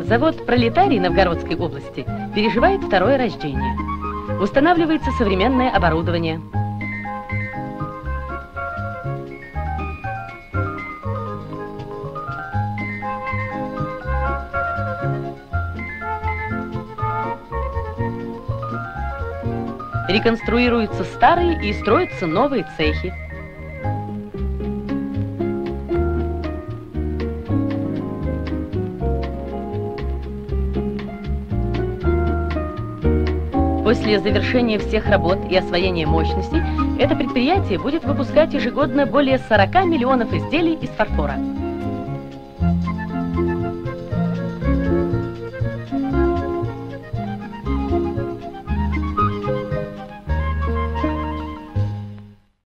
Завод «Пролетарий» Новгородской области переживает второе рождение. Устанавливается современное оборудование. Реконструируются старые и строятся новые цехи. После завершения всех работ и освоения мощностей это предприятие будет выпускать ежегодно более 40 миллионов изделий из фарфора.